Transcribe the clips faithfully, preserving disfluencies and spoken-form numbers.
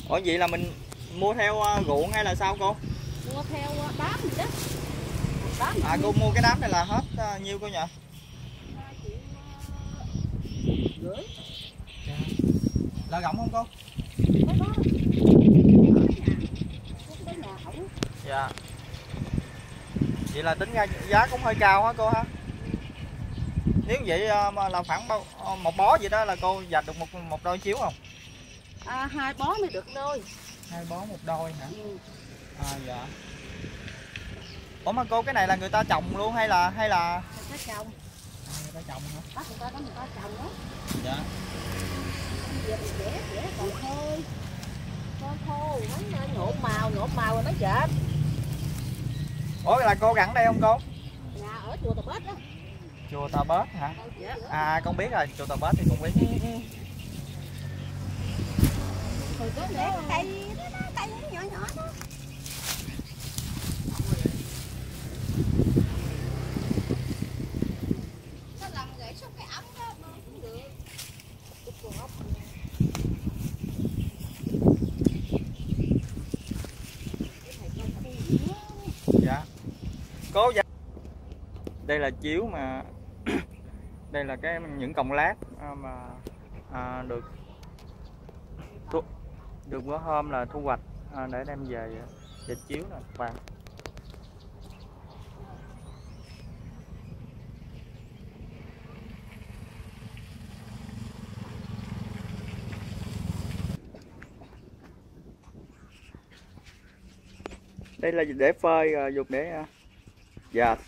Ủa vậy là mình mua theo ruộng hay là sao cô? Mua theo đám gì đó. Đám À cô mua cái đám này là hết uh, nhiêu cô nhỉ? Gửi. Là rộng không cô? Có đó. Cái nhà ổng. Dạ. Vậy là tính ra giá cũng hơi cao hả cô ha? Nếu vậy mà là khoảng bao một bó vậy đó là cô dạch được một một đôi chiếu không? À, hai bó mới được đôi. Hai bó một đôi hả? Ừ. À dạ. Ủa mà cô cái này là người ta trồng luôn hay là hay là Người ta trồng. À, người ta trồng hả? Bắt người ta đó người ta trồng đó. Dạ. Giờ mình vẽ vẽ còn khô. Con khô nó nhộn màu nhộn màu rồi nó dệt. Ủa là cô gắn đây không cô? Nhà ở chùa Tà Bết đó. Chùa Tà Bết hả? À con biết rồi, chùa Tà Bết thì con biết. Ừ, ừ. Rồi có để cây đó, đó, cây nó nhỏ nhỏ đó. Nó làm gãy xuống cái ống đó mà cũng được. Dạ. Cố dạ. Đây là chiếu mà đây là cái những cọng lát mà à, được thu, được bữa hôm là thu hoạch à, để đem về dệt chiếu nè các bạn. Đây là để phơi rồi dùng để dệt.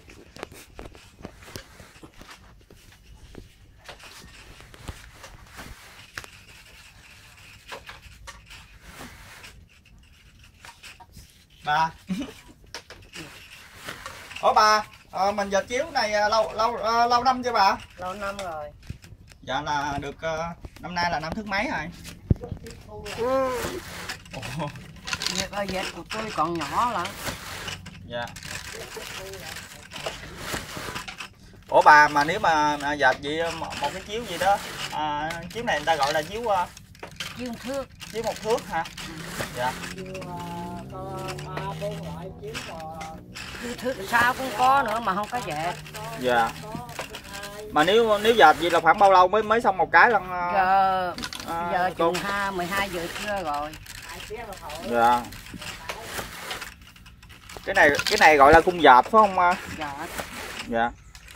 Bà. Ủa bà, à, mình dệt chiếu này lâu lâu à, lâu năm chưa bà? Lâu năm rồi. Dạ là được uh, năm nay là năm thứ mấy rồi? Ừ. Việc ở dệt của tôi còn nhỏ lắm. Dạ. Ủa bà mà nếu mà dệt vậy một cái chiếu gì đó à, chiếu này người ta gọi là chiếu uh, chiếu thước. Chiếu một thước hả? Ừ. Dạ. Chiếu ba bốn loại chiếu chiếu thước sao cũng có nữa mà không có dệt. Dạ. Mà nếu nếu dệt vậy là khoảng bao lâu mới mới xong một cái lần? Uh, giờ à, giờ chừng ha mười hai giờ trưa rồi. Dạ. Cái này cái này gọi là khung dệt phải không? Dạ. Dạ.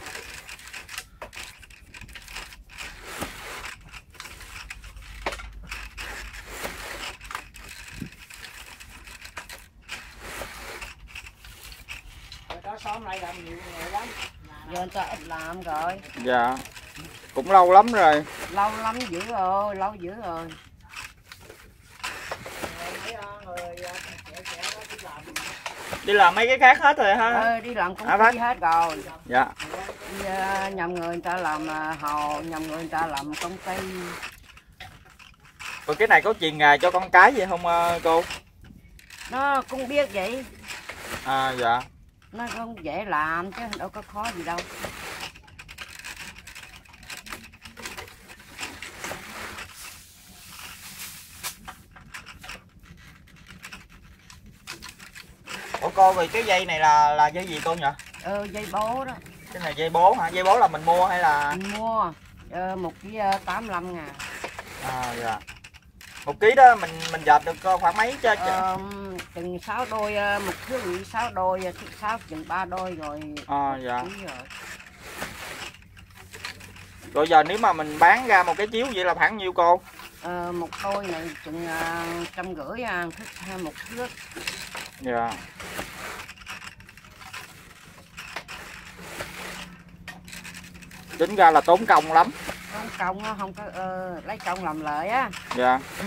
Giờ người ta ít làm rồi. Dạ. Cũng lâu lắm rồi. Lâu lắm dữ rồi, lâu dữ rồi. Đi làm mấy cái khác hết rồi ha? Ờ, đi làm công à, ty hết rồi. Dạ. Đi uh, nhầm người người ta làm uh, hồ, nhầm người người ta làm công ty. Rồi cái này có truyền nghề cho con cái gì không uh, cô? Nó cũng biết vậy. À dạ. Nó không dễ làm chứ đâu có khó gì đâu. Ủa cô, vì cái dây này là là dây gì cô nhỉ? Ừ, dây bố đó. Cái này dây bố hả? Dây bố là mình mua hay là? Mình mua ờ, một ký tám mươi lăm ngàn. À dạ. Một ký đó mình mình dệt được khoảng mấy chứ? Ờ, chừng sáu đôi, một thước sáu đôi, sáu chừng ba đôi rồi. À dạ. Rồi. Rồi giờ nếu mà mình bán ra một cái chiếu vậy là khoảng nhiêu cô? Ờ, một đôi này chừng uh, trăm rưỡi à, thước một thước. Dạ. Tính ra là tốn công lắm. Tốn công nó không có uh, lấy công làm lợi á. Dạ. Ừ.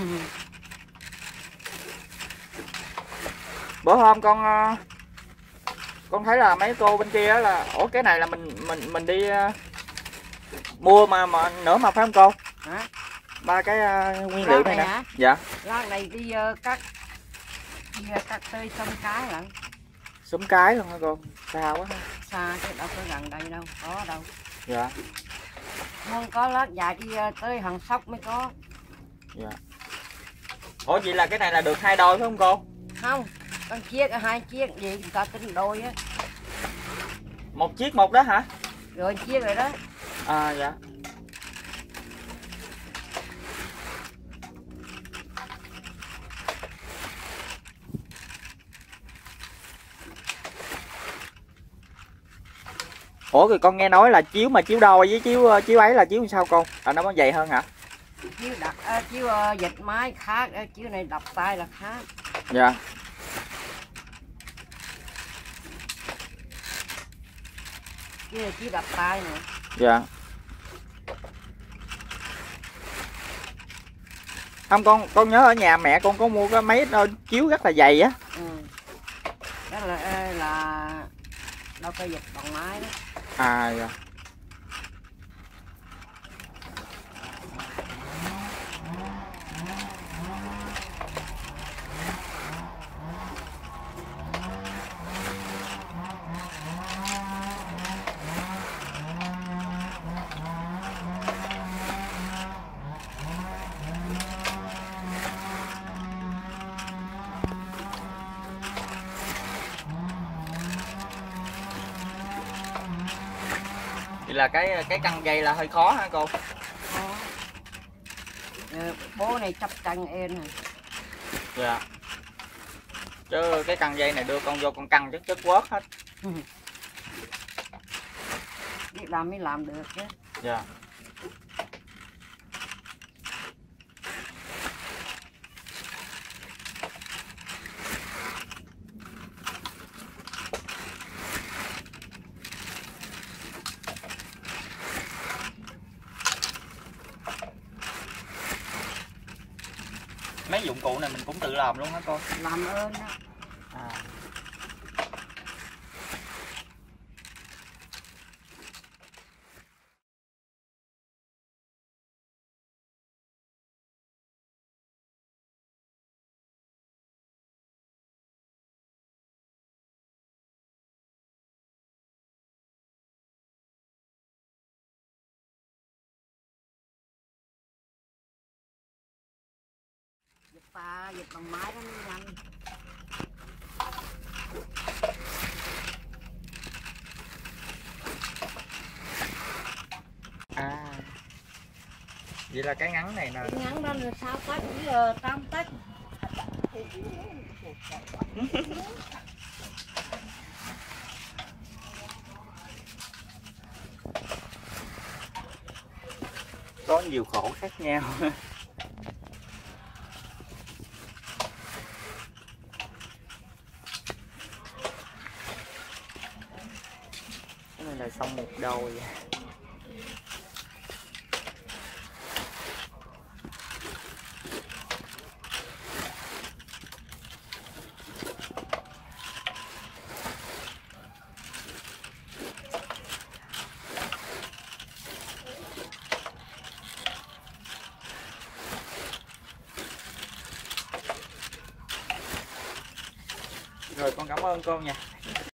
Bữa hôm con uh, con thấy là mấy cô bên kia là ủa cái này là mình mình mình đi uh, mua mà mà nữa mà phải không cô? Hả? Ba cái uh, nguyên liệu này, này nè. Hả? Dạ. Lát này đi uh, cắt đi uh, cắt tươi xong cái lận. Súng cái luôn hả cô? Xa quá ha. Xa chứ đâu có gần đây đâu, có đâu. Dạ. Không có lát dài đi uh, tới Hòn Sóc mới có. Dạ. Ủa vậy là cái này là được hai đôi phải không cô? Không, con chiếc hai chiếc gì người ta tính đôi á. Một chiếc một đó hả? Rồi chiếc rồi đó. À dạ. Ủa thì con nghe nói là chiếu mà chiếu đôi với chiếu chiếu ấy là chiếu sao cô? À nó có dày hơn hả? Chiếu đặt uh, chiếu uh, dịch máy khác, uh, chiếu này đập tay là khác. Dạ. Chiếu này chiếu đập tay nè. Dạ. Không con con nhớ ở nhà mẹ con có mua cái máy đôi chiếu rất là dày á. Ừ. Đó là uh, là đâu có dịch bằng máy đó. À dạ. Vậy là cái cái căng dây là hơi khó hả cô? Ờ. Ừ, bố này chấp căng em này. Dạ. Chứ cái căng dây này đưa con vô con căng chất chất quớt hết. Biết làm mới làm được chứ. Dạ. Mấy dụng cụ này mình cũng tự làm luôn hả cô? Làm ơn đó. À. Dịch ta dịch bằng máy đó mới nhanh. À. Vậy là cái ngắn này nè. Cái ngắn đó là sáu tấc với tám tấc. Có nhiều khổ khác nhau. Cái này là xong một đôi. Rồi con cảm ơn cô nha.